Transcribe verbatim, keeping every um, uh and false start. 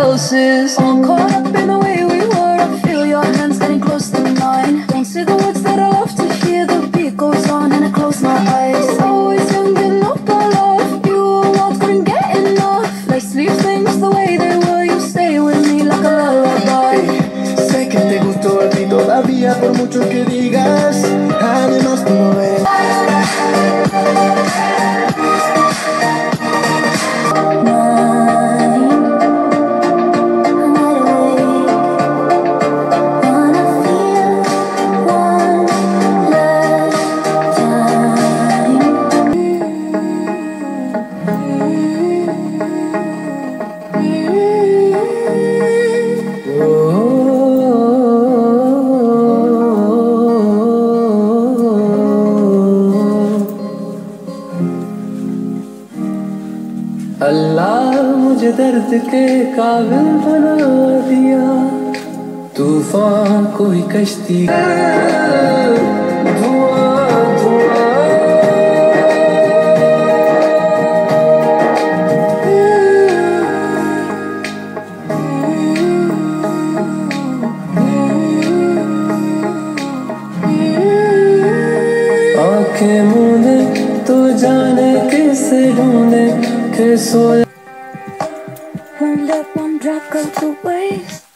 closest. All caught up in the way we were. I feel your hands getting close to mine. Don't say the words that I love to hear. The beat goes on and I close my eyes. Always young and up I love you. I couldn't get enough. Let's leave things the way they were. You stay with me like a lullaby. Sé que te gustó a ti todavía por mucho que digas. Además tú no eres. अल्लाह मुझे दर्द के काबिल बना दिया, तूफान कोई कश्ती धुआं धुआं। आंखें मूंदे तो जाने किसे ढूंढे के सोया। Won't let one drop go to waste.